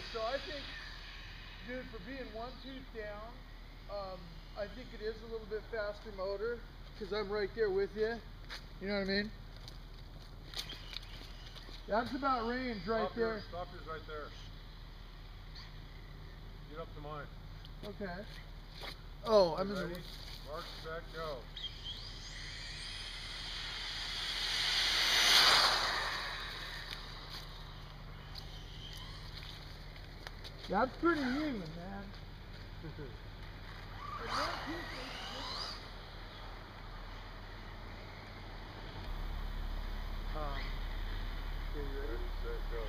so I think, dude, for being one tooth down, I think it is a little bit faster motor, because I'm right there with you. You know what I mean? That's about range right there. Stop yours right there. Get up to mine. Okay. Oh, I'm in ready? the... Mark, set, go. That's pretty even, man. Okay, you ready? Ready, set, go.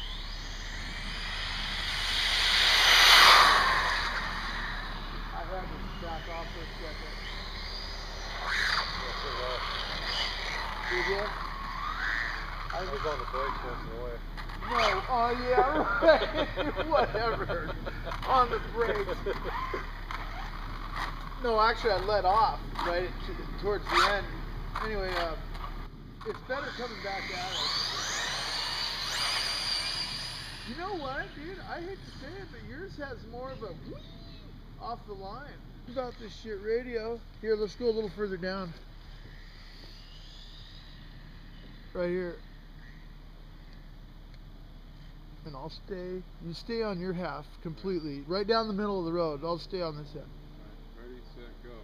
I had to back off for a second. Did you? I was on the brakes once in a way. No, oh yeah, right. Whatever. On the brakes. No, actually I let off right towards the end. Anyway, it's better coming back at us. You know what, dude? I hate to say it, but yours has more of a whee off the line. About this shit radio. Here, let's go a little further down. Right here. And I'll stay. You stay on your half completely. Right down the middle of the road. I'll stay on this end. Right. Ready, set, go.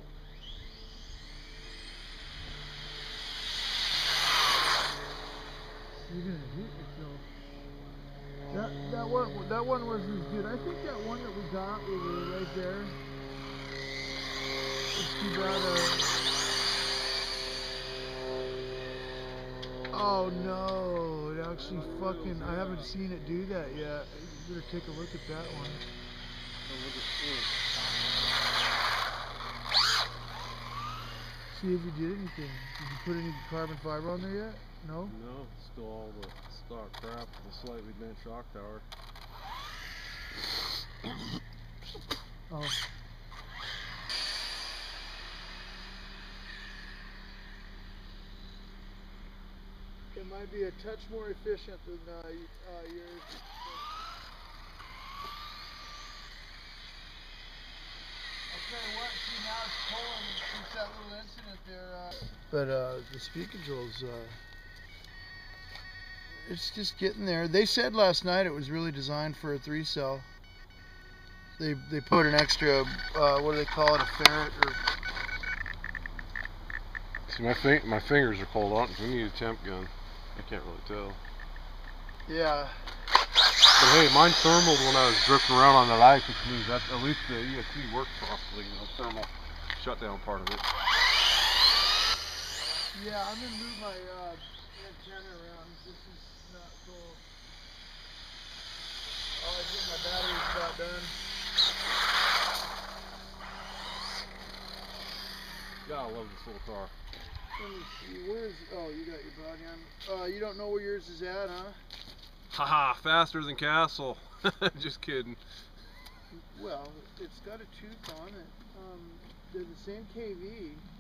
You're gonna hit yourself. That one was as good. I think that one that we got, we were right there. It's too bad. Oh no! It actually fucking. I haven't seen it do that yet. You better take a look at that one. See if you did anything. Did you put any carbon fiber on there yet? No? No, still all the stock crap with a slightly bent shock tower. Oh. It might be a touch more efficient than yours. I'll tell you what, see now it's pulling since that little incident there. But the speed controls, it's just getting there. They said last night it was really designed for a 3-cell. They put an extra, what do they call it, a ferret or... See, my fingers are cold on. We need a temp gun. I can't really tell. Yeah. But hey, mine thermaled when I was drifting around on that ice, which means that at least the ESC works properly, you know, thermal shutdown part of it. Yeah, I'm gonna move my antenna around. This is not cool. Oh, I think my battery's about done. God, I love this little car. Let me see, where's, oh, you got your body on. You don't know where yours is at, huh? Haha, faster than Castle. Just kidding. Well, it's got a tooth on it. They're the same KV.